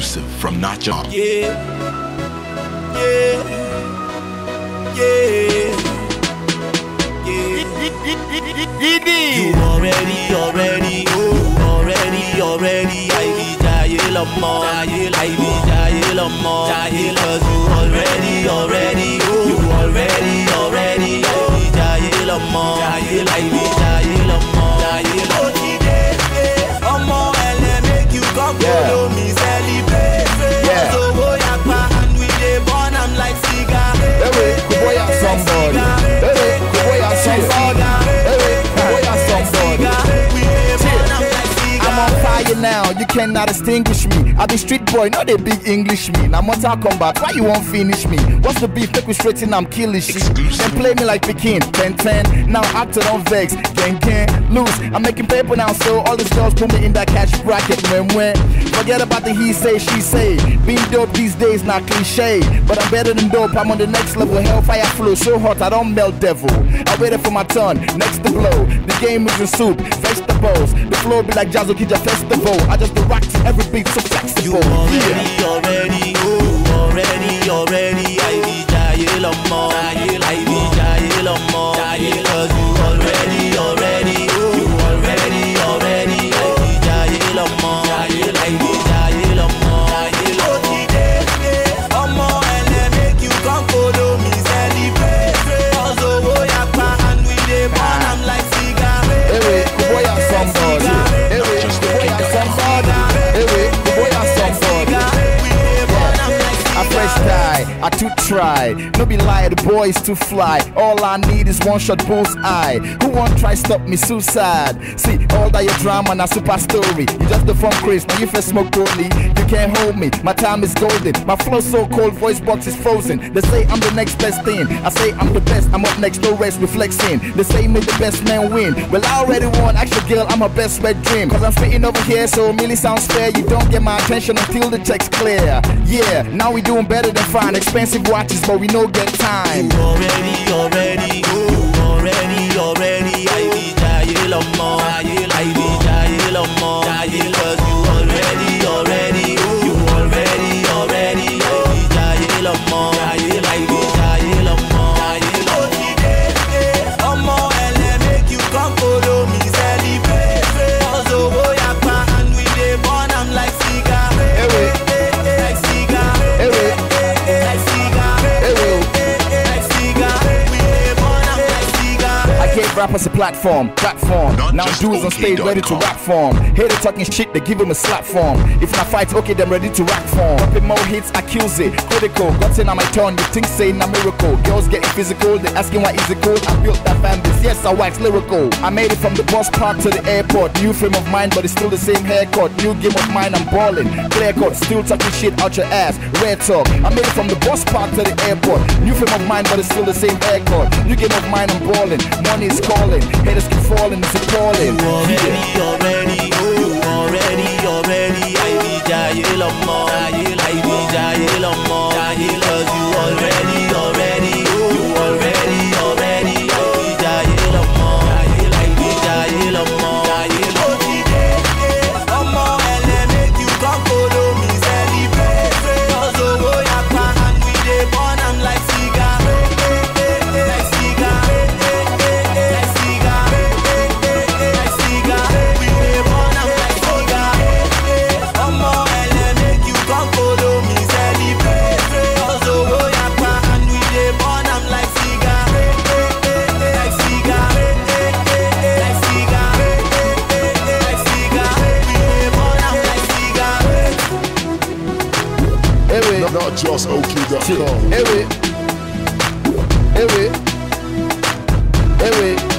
Exclusive from Not Your. Yeah, yeah, yeah, yeah. You already, I be Jahil Amma, I be Jahil Amma, cause you already, you already, I be Jahil Amma, I be Jahil Amma, Amma, and make you come follow me celebrate. So go yakpa and we dey burn am like cigar. Hey, good boy, I'm somebody. Hey, good boy, I'm somebody. Hey, good boy, I'm somebody. I'm on fire now, you cannot extinguish me. I be street boy, not a big English me. Now Mortal Kombat, why you won't finish me? What's the beef? Make me straighten, I'm killing shit. Then play me like Pekin, 10-10. Now acting on vex, gang, loose. I'm making paper now, so all these girls put me in that cash bracket. When forget about the he say, she say. Being dope these days not cliche, but I'm better than dope. I'm on the next level, hellfire flow so hot I don't melt devil. I waited for my turn, next to blow. The game is in soup, vegetables. The flow be like Jazzo Kija Festival. I just rock to every beat so flexible. You already, I be Jahil Amma, I be Jahil Amma, cause you already, I be Jahil Amma, I be Jahil Amma, Amma, and make you come follow me celebrate. Also go yakpa and we dey burn am like cigar. Hey, good boy, I'm somebody. Hey, good boy, I'm somebody. Hey, good boy, I'm somebody. I fresh die, I too try. No be lie, the boy is too fly. All I need is one shot bullseye. Who won't try stop me suicide? See, all that your drama and a super story. You just the front Chris, now you first smoke broadly. You can't hold me, my time is golden. My flow so cold, voice box is frozen. They say I'm the next best thing. I say I'm the best, I'm up next, no rest, reflexing. They say me the best man win. Well, I already won, actually girl, I'm her best red dream. Cause I'm spitting over here, so it really sounds fair. You don't get my attention until the check's clear. Yeah, now we doing better than fine. Expensive watches, but we no get time. You already, I be Jahil Amma, I be Jahil Amma, cause you already, I be Jahil Amma, I be Jahil Amma, Amma, and make you come follow me celebrate. Also go yakpa and we dey burn am like cigar. Like cigar. I gave rappers a platform. Now dudes on stage ready to rap form. Haters talking shit, they give him a slap form. If not fight, okay, them ready to rap form. Dropping more hits, accuse it, critical. Got in on my turn, you think saying a miracle. Girls getting physical, they asking why is it cool. I built that fan base, yes, I wax lyrical. I made it from the bus park to the airport. New frame of mind, but it's still the same haircut. New game of mine, I'm balling. Clear cut, still talking shit out your ass. Red talk. I made it from the bus park to the airport. New frame of mind, but it's still the same haircut. New game of mine, I'm balling. Money is calling. Haters keep falling, it's appalling. You already, I be Jahil Amma, I be Jahil Amma, cause you already, I be Jahil Amma, I be Jahil Amma, Amma, and make you come follow me celebrate. Cause go yakpa and we dey burn am like cigar. Like cigar. We dey burn am like cigar. Amma, and make you come follow me celebrate. Cause go yakpa and we dey burn am like cigar. Like cigar. We dey burn am like cigar. Not just OK.com. Hey,